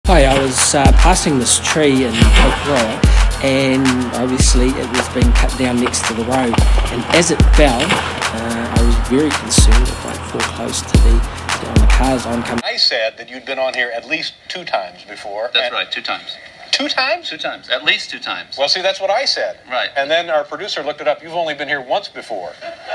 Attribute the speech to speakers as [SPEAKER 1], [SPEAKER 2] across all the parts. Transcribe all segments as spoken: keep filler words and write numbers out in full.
[SPEAKER 1] Hi, I was uh, passing this tree in Kokoroa, and obviously it was being cut down next to the road, and as it fell, uh, I was very concerned if I fall close to the, on the cars oncoming.
[SPEAKER 2] I said that you'd been on here at least two times before.
[SPEAKER 3] That's right, two times.
[SPEAKER 2] Two times?
[SPEAKER 3] Two times, at least two times.
[SPEAKER 2] Well, see, that's what I said.
[SPEAKER 3] Right.
[SPEAKER 2] And then our producer looked it up. You've only been here once before.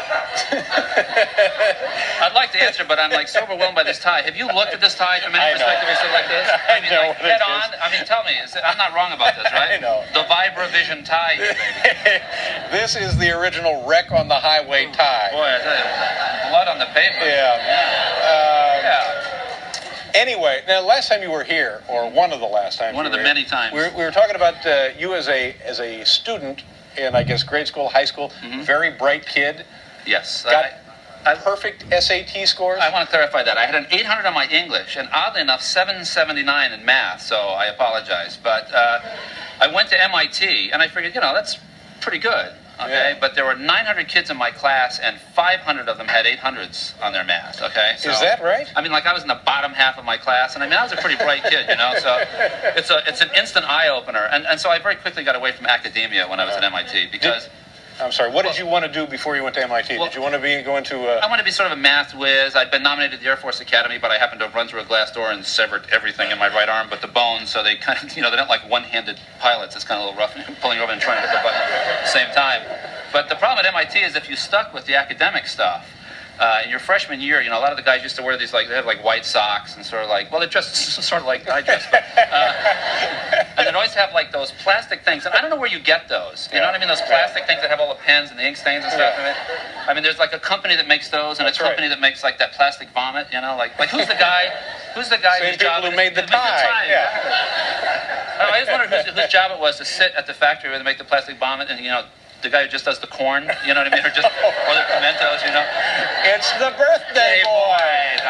[SPEAKER 3] I'd like to answer, but I'm like so overwhelmed by this tie. Have you looked at this tie from any
[SPEAKER 2] I know.
[SPEAKER 3] perspective or something like this?
[SPEAKER 2] I
[SPEAKER 3] I mean,
[SPEAKER 2] know
[SPEAKER 3] like
[SPEAKER 2] what it
[SPEAKER 3] head on.
[SPEAKER 2] is.
[SPEAKER 3] I mean, tell me, is it, I'm not wrong about this, right?
[SPEAKER 2] I know.
[SPEAKER 3] The VibraVision tie here, baby.
[SPEAKER 2] This is the original Wreck on the Highway tie.
[SPEAKER 3] Boy, I tell you, blood on the pavement.
[SPEAKER 2] Yeah.
[SPEAKER 3] Yeah.
[SPEAKER 2] Um,
[SPEAKER 3] yeah.
[SPEAKER 2] Anyway, now last time you were here, or one of the last times,
[SPEAKER 3] One
[SPEAKER 2] you
[SPEAKER 3] of the
[SPEAKER 2] were
[SPEAKER 3] many
[SPEAKER 2] here,
[SPEAKER 3] times.
[SPEAKER 2] we were, we were talking about uh, you as a as a student in, I guess, grade school, high school.
[SPEAKER 3] Mm-hmm.
[SPEAKER 2] Very bright kid.
[SPEAKER 3] Yes.
[SPEAKER 2] Got
[SPEAKER 3] I, I,
[SPEAKER 2] perfect S A T scores.
[SPEAKER 3] I want to clarify that. I had an eight hundred on my English, and oddly enough, seven seventy-nine in math, so I apologize. But uh, I went to M I T, and I figured, you know, that's pretty good. Okay,
[SPEAKER 2] Yeah.
[SPEAKER 3] but there were nine hundred kids in my class, and five hundred of them had eight hundreds on their math, okay? So,
[SPEAKER 2] Is that right?
[SPEAKER 3] I mean, like, I was in the bottom half of my class, and I mean, I was a pretty bright kid, you know, so it's a it's an instant eye-opener. And, and so I very quickly got away from academia when I was at M I T, because...
[SPEAKER 2] I'm sorry, what did you want to do before you went to M I T?
[SPEAKER 3] Well,
[SPEAKER 2] did you want to be going to...
[SPEAKER 3] I
[SPEAKER 2] Uh,
[SPEAKER 3] want to be sort of a math whiz. I'd been nominated to the Air Force Academy, but I happened to have run through a glass door and severed everything in my right arm but the bones, so they kind of, you know, they don't like one-handed pilots. It's kind of a little rough pulling over and trying to hit the button at the same time. But the problem at M I T is if you stuck with the academic stuff, uh, in your freshman year, you know, a lot of the guys used to wear these, like, they had, like, white socks and sort of like, well, they're dressed sort of like I dress, but, uh, and they'd always have, like, those plastic things, and I don't know where you get those. You know what I mean? Those plastic things that have all the pens and the ink stains and stuff in it. I mean, there's, like, a company that makes those, and
[SPEAKER 2] That's
[SPEAKER 3] a company
[SPEAKER 2] right.
[SPEAKER 3] that makes, like, that plastic vomit, you know? Like, like who's the guy, who's the guy
[SPEAKER 2] Same
[SPEAKER 3] whose job
[SPEAKER 2] people who
[SPEAKER 3] it-
[SPEAKER 2] made the
[SPEAKER 3] who
[SPEAKER 2] tie. Yeah.
[SPEAKER 3] exactly. I just wondered whose, whose job it was to sit at the factory where they make the plastic vomit, and, you know, the guy who just does the corn, you know what I mean? Or just, or the pimentos, you know?
[SPEAKER 2] It's the birthday
[SPEAKER 3] Hey,
[SPEAKER 2] boy!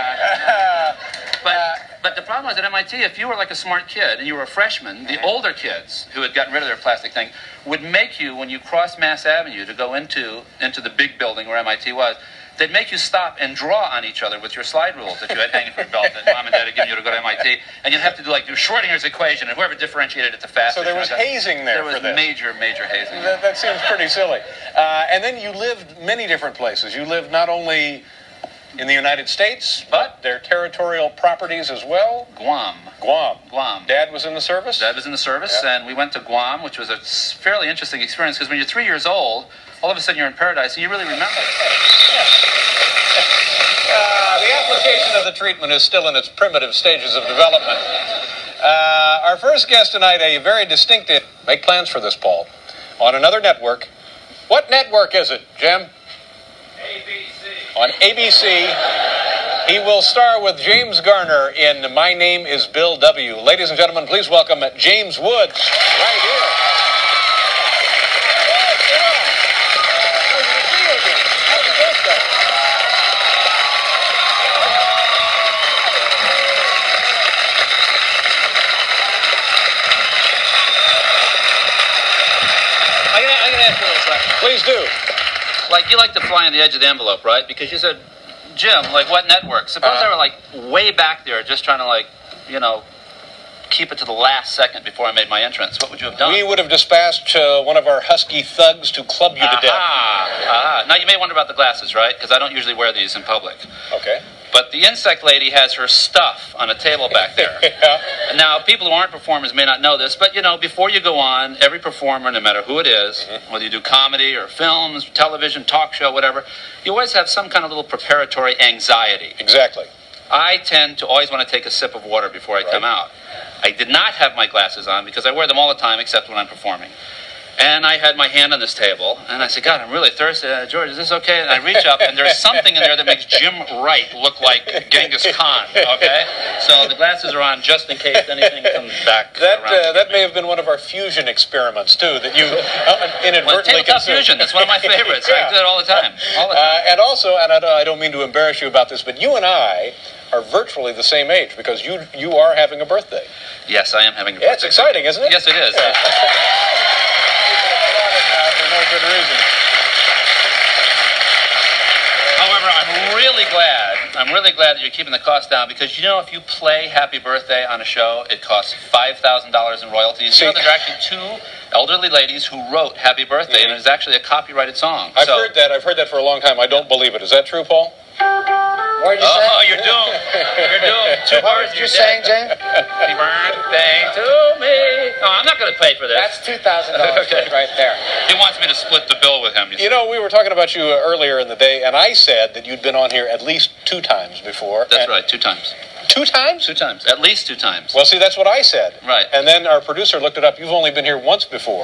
[SPEAKER 3] But, but the problem was at M I T, if you were like a smart kid and you were a freshman, the older kids who had gotten rid of their plastic thing would make you, when you crossed Mass Avenue to go into, into the big building where M I T was, they'd make you stop and draw on each other with your slide rules that you had hanging from your belt that mom and dad had given you to go to M I T. And you'd have to do like do Schrodinger's equation, and whoever differentiated it the fastest.
[SPEAKER 2] So there was
[SPEAKER 3] you know,
[SPEAKER 2] hazing there
[SPEAKER 3] There was
[SPEAKER 2] for this.
[SPEAKER 3] major, major hazing.
[SPEAKER 2] That, that seems pretty silly. Uh, and then you lived many different places. You lived not only in the United States, but their territorial properties as well.
[SPEAKER 3] Guam.
[SPEAKER 2] Guam.
[SPEAKER 3] Guam.
[SPEAKER 2] Dad was in the service?
[SPEAKER 3] Dad was in the service,
[SPEAKER 2] Yeah.
[SPEAKER 3] and we went to Guam, which was a s- fairly interesting experience, because when you're three years old, all of a sudden you're in paradise, and you really remember it.
[SPEAKER 2] Uh, the application of the treatment is still in its primitive stages of development. Uh, our first guest tonight, a very distinctive... Make plans for this, Paul. On another network. What network is it, Jim?
[SPEAKER 3] A B C.
[SPEAKER 2] On A B C, he will star with James Garner in My Name is Bill W. Ladies and gentlemen, please welcome James Woods right here.
[SPEAKER 3] I'm gonna, I'm gonna ask you this, right?
[SPEAKER 2] Please do.
[SPEAKER 3] Like, you like to fly on the edge of the envelope, right? Because you said, Jim, like, what network? Suppose
[SPEAKER 2] Uh-huh.
[SPEAKER 3] I were, like, way back there just trying to, like, you know, keep it to the last second before I made my entrance. What would you have done?
[SPEAKER 2] We would have dispatched uh, one of our husky thugs to club you to death.
[SPEAKER 3] Aha, aha. Now, you may wonder about the glasses, right? Because I don't usually wear these in public.
[SPEAKER 2] Okay.
[SPEAKER 3] But the insect lady has her stuff on a table back there.
[SPEAKER 2] Yeah.
[SPEAKER 3] Now, people who aren't performers may not know this, but, you know, before you go on, every performer, no matter who it is,
[SPEAKER 2] Mm-hmm.
[SPEAKER 3] whether you do comedy or films, television, talk show, whatever, you always have some kind of little preparatory anxiety.
[SPEAKER 2] Exactly.
[SPEAKER 3] I tend to always want to take a sip of water before I come out. I did not have my glasses on because I wear them all the time except when I'm performing. And I had my hand on this table, and I said, God, I'm really thirsty. Uh, George, is this okay? And I reach up, and there's something in there that makes Jim Wright look like Genghis Khan, okay? So the glasses are on just in case anything comes back
[SPEAKER 2] That
[SPEAKER 3] around.
[SPEAKER 2] uh, that may have been one of our fusion experiments, too, that you uh,
[SPEAKER 3] Well,
[SPEAKER 2] inadvertently
[SPEAKER 3] tabletop
[SPEAKER 2] consumed.
[SPEAKER 3] fusion, that's one of my favorites. I
[SPEAKER 2] Yeah.
[SPEAKER 3] do that all the time. All the time.
[SPEAKER 2] Uh, and also, and I don't, I don't mean to embarrass you about this, but you and I are virtually the same age because you you are having a birthday.
[SPEAKER 3] Yes, I am having a
[SPEAKER 2] Yeah, it's
[SPEAKER 3] birthday.
[SPEAKER 2] exciting, isn't it?
[SPEAKER 3] Yes, it is.
[SPEAKER 2] Yeah. For no good reason.
[SPEAKER 3] However, I'm really glad I'm really glad that you're keeping the cost down because you know if you play Happy Birthday on a show, it costs five thousand dollars in royalties.
[SPEAKER 2] See,
[SPEAKER 3] you know there are actually two elderly ladies who wrote Happy Birthday, mm-hmm. and it's actually a copyrighted song.
[SPEAKER 2] I've
[SPEAKER 3] so,
[SPEAKER 2] heard that. I've heard that for a long time. I don't believe it. Is that true, Paul?
[SPEAKER 4] What did you
[SPEAKER 3] oh,
[SPEAKER 4] say?
[SPEAKER 3] Oh, you're doomed. You're doomed. Two
[SPEAKER 4] What
[SPEAKER 3] bars
[SPEAKER 4] did you
[SPEAKER 3] you're
[SPEAKER 4] saying,
[SPEAKER 3] dead.
[SPEAKER 4] Jane?
[SPEAKER 3] Happy birthday to me. No, I'm not going to pay for this.
[SPEAKER 4] That's two thousand dollars
[SPEAKER 3] Okay.
[SPEAKER 4] right there.
[SPEAKER 3] He wants me to split the bill with him. You,
[SPEAKER 2] You know, we were talking about you uh, earlier in the day, and I said that you'd been on here at least two times before.
[SPEAKER 3] That's
[SPEAKER 2] and
[SPEAKER 3] right, two times.
[SPEAKER 2] Two times?
[SPEAKER 3] Two times. At least two times.
[SPEAKER 2] Well, see, that's what I said.
[SPEAKER 3] Right.
[SPEAKER 2] And then our producer looked it up. You've only been here once before.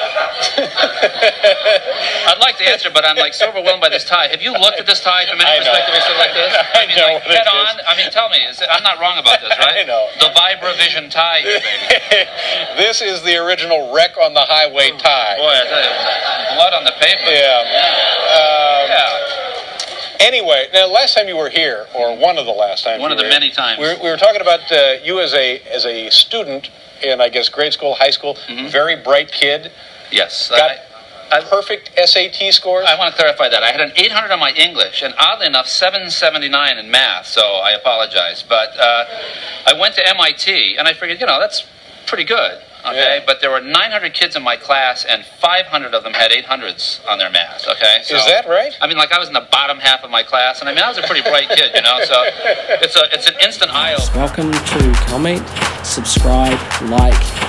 [SPEAKER 3] I'd like to answer, but I'm like so overwhelmed by this tie. Have you looked at this tie from
[SPEAKER 2] I
[SPEAKER 3] any
[SPEAKER 2] know.
[SPEAKER 3] perspective or something like this?
[SPEAKER 2] I
[SPEAKER 3] mean,
[SPEAKER 2] know
[SPEAKER 3] like
[SPEAKER 2] what it
[SPEAKER 3] head
[SPEAKER 2] is.
[SPEAKER 3] on. I mean, tell me, is it, I'm not wrong about this, right?
[SPEAKER 2] I know.
[SPEAKER 3] The Vibravision tie here, baby.
[SPEAKER 2] This is the original Wreck on the Highway tie.
[SPEAKER 3] Boy, I tell you, blood on the pavement.
[SPEAKER 2] Yeah. Um,
[SPEAKER 3] Yeah.
[SPEAKER 2] Anyway, now last time you were here, or one of the last times,
[SPEAKER 3] One
[SPEAKER 2] you
[SPEAKER 3] of the
[SPEAKER 2] were here,
[SPEAKER 3] many times.
[SPEAKER 2] we were, we were talking about uh, you as a as a student in, I guess, grade school, high school.
[SPEAKER 3] Mm-hmm.
[SPEAKER 2] Very bright kid.
[SPEAKER 3] Yes.
[SPEAKER 2] Got
[SPEAKER 3] I, I,
[SPEAKER 2] perfect S A T scores.
[SPEAKER 3] I want to clarify that. I had an eight hundred on my English, and oddly enough, seven seventy-nine in math, so I apologize. But uh, I went to M I T, and I figured, you know, that's pretty good. Okay,
[SPEAKER 2] Yeah.
[SPEAKER 3] but there were nine hundred kids in my class, and five hundred of them had eight hundreds on their math, okay? So,
[SPEAKER 2] Is that right?
[SPEAKER 3] I mean, like, I was in the bottom half of my class, and I mean, I was a pretty bright kid, you know, so it's a it's an instant eye-opener.
[SPEAKER 1] Welcome to comment, subscribe, like,